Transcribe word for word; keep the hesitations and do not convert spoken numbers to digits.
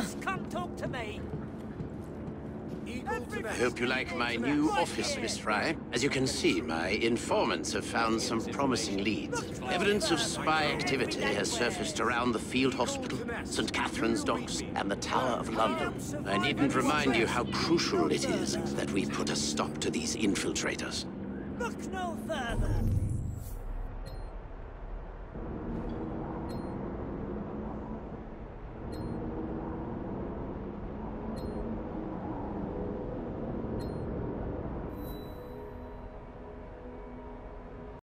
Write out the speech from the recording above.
Just come talk to me. I hope you like my new office, Miss Fry. As you can see, my informants have found some promising leads. Evidence of spy activity has surfaced around the field hospital, Saint Catherine's Docks, and the Tower of London. I needn't remind you how crucial it is that we put a stop to these infiltrators. Look no further.